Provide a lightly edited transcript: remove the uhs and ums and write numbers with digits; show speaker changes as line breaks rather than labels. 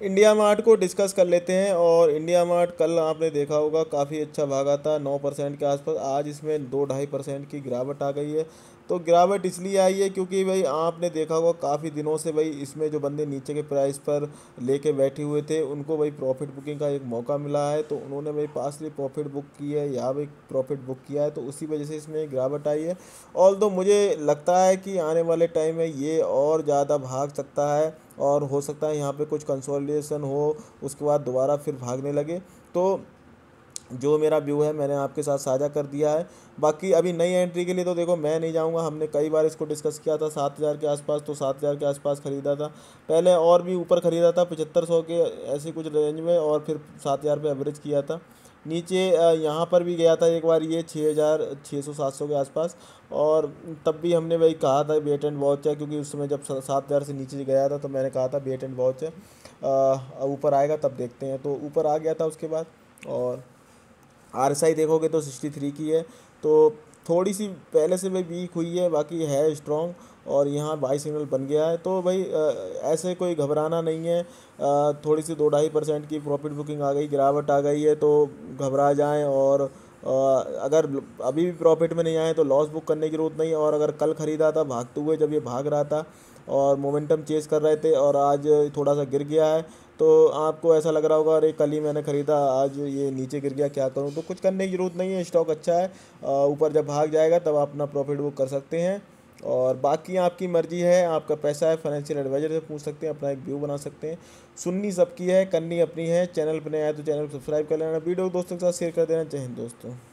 India mart को discuss कर लेते हैं। और इंडिया मार्ट कल आपने देखा होगा काफ़ी अच्छा भागा था 9% के आसपास। आज इसमें 2-2.5% की गिरावट आ गई है। तो गिरावट इसलिए आई है क्योंकि भाई आपने देखा होगा काफ़ी दिनों से भाई इसमें जो बंदे नीचे के प्राइस पर लेके बैठे हुए थे उनको भाई प्रॉफिट बुकिंग का एक मौका मिला है, तो उन्होंने भाई पासली प्रॉफिट बुक की है, यहाँ भाई प्रॉफिट बुक किया है, तो उसी वजह से इसमें गिरावट आई है। ऑल दो मुझे लगता है कि आने वाले टाइम में ये और ज़्यादा भाग सकता है और हो सकता है यहाँ पे कुछ कंसोलिडेशन हो, उसके बाद दोबारा फिर भागने लगे। तो जो मेरा व्यू है मैंने आपके साथ साझा कर दिया है। बाकी अभी नई एंट्री के लिए तो देखो मैं नहीं जाऊंगा, हमने कई बार इसको डिस्कस किया था 7,000 के आसपास, तो 7,000 के आसपास ख़रीदा था पहले, और भी ऊपर ख़रीदा था 7500 के ऐसे कुछ रेंज में, और फिर 7,000 पे एवरेज किया था। नीचे यहाँ पर भी गया था एक बार ये 6,600-700 के आसपास, और तब भी हमने वही कहा था वेट एंड वॉच है, क्योंकि उस समय जब 7,000 से नीचे गया था तो मैंने कहा था वेट एंड वॉच है, ऊपर आएगा तब देखते हैं। तो ऊपर आ गया था उसके बाद। और आरएसआई देखोगे तो 63 की है, तो थोड़ी सी पहले से भाई वीक हुई है, बाकी है स्ट्रॉन्ग, और यहाँ बाई सिग्नल बन गया है। तो भाई ऐसे कोई घबराना नहीं है। थोड़ी सी 2-2.5% की प्रॉफिट बुकिंग आ गई, गिरावट आ गई है, तो घबरा जाएं। और अगर अभी भी प्रॉफिट में नहीं आए तो लॉस बुक करने की ज़रूरत नहीं है। और अगर कल ख़रीदा था भागते हुए जब ये भाग रहा था और मोमेंटम चेस कर रहे थे और आज थोड़ा सा गिर गया है, तो आपको ऐसा लग रहा होगा अरे कल ही मैंने ख़रीदा आज ये नीचे गिर गया क्या करूं, तो कुछ करने की ज़रूरत नहीं है, स्टॉक अच्छा है। ऊपर जब भाग जाएगा तब आप अपना प्रॉफिट बुक कर सकते हैं। और बाकी आपकी मर्ज़ी है, आपका पैसा है, फाइनेंशियल एडवाइजर से पूछ सकते हैं, अपना एक व्यू बना सकते हैं। सुननी सबकी है, करनी अपनी है। चैनल पर नया है तो चैनल को सब्सक्राइब कर लेना, वीडियो को दोस्तों के साथ शेयर कर देना। जय हिंद दोस्तों।